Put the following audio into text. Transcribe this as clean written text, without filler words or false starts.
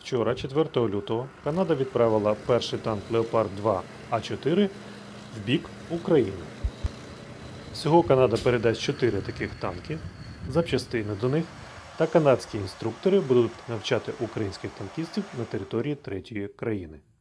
Вчора, 4 лютого, Канада відправила перший танк Leopard 2 А4 в бік України. Всього Канада передасть 4 таких танки, запчастини до них, та канадські інструктори будуть навчати українських танкістів на території третьої країни.